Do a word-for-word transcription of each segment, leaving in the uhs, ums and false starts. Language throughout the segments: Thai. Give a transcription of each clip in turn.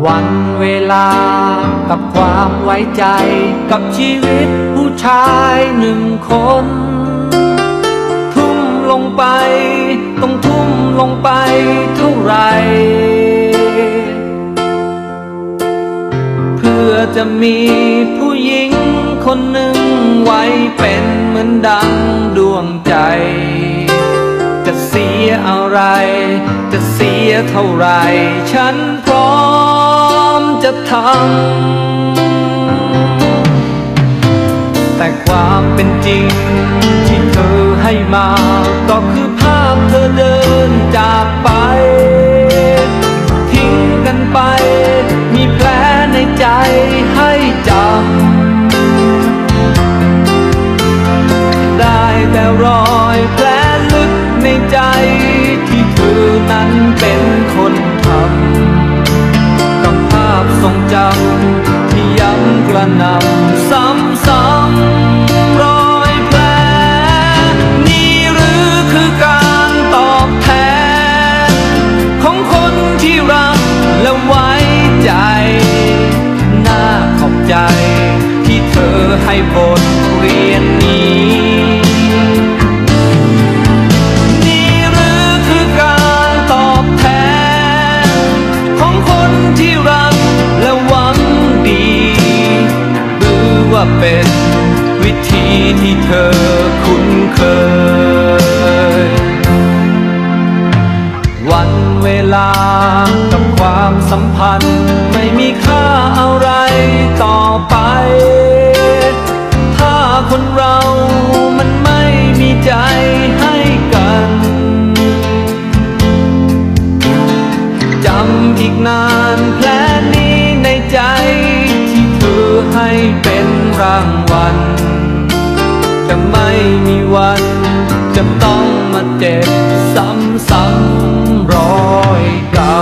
วันเวลากับความไว้ใจกับชีวิตผู้ชายหนึ่งคนทุ่มลงไปต้องทุ่มลงไปเท่าไหร่เพื่อจะมีผู้หญิงคนหนึ่งไว้เป็นเหมือนดังดวงใจจะเสียอะไรจะเสียเท่าไรฉันพร้อมจะทำแต่ความเป็นจริงที่เธอให้มาก็คือภาพเธอเดินจากไปทิ้งกันไปมีแผลในใจให้จำได้แต่รอยแผลลึกในใจที่เธอนั้นเป็นคนทำกับภาพทรงจำที่ย้ำกระหน่ำซ้ำๆรอยแผลนี่หรือคือการตอบแทนของคนที่รักและไว้ใจน่าขอบใจที่เธอให้บทเรียนนี้เป็นวิธีที่เธอคุ้นเคยวันเวลากับความสัมพันธ์ไม่มีค่าอะไรต่อไปถ้าคนเรามันไม่มีใจให้กันจำอีกนานแผลนี้ในใจที่เธอให้เป็นรางวัลจะไม่มีวันจะต้องมาเจ็บซ้ำๆรอยเก่า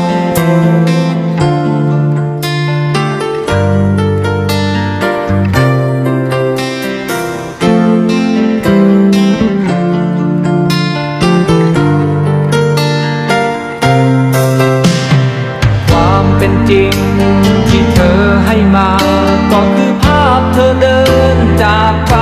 ความเป็นจริงที่เธอให้มาก็คือภาพเธอเดินจากไป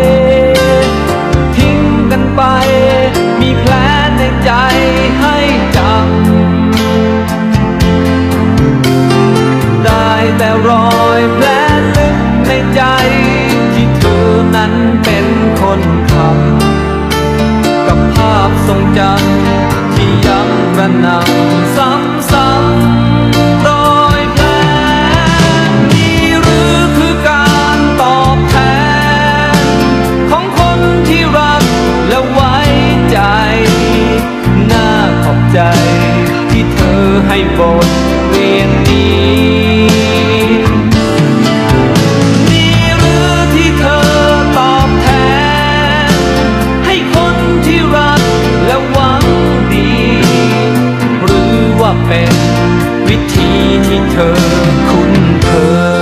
ทิ้งกันไปมีแผลในใจให้จำได้แต่รอยแผลลึกในใจที่เธอนั้นเป็นคนทำกับภาพทรงจำที่ย้ำกระหน่ำซ้ำๆรอยแผลนี่หรือคือการตอบแทนของคนที่รักและไว้ใจน่าขอบใจที่เธอให้บทเรียนนี้นี่หรือที่เธอตอบแทนให้คนที่รักและหวังดีหรือว่าเป็นวิธีที่เธอคุ้นเคย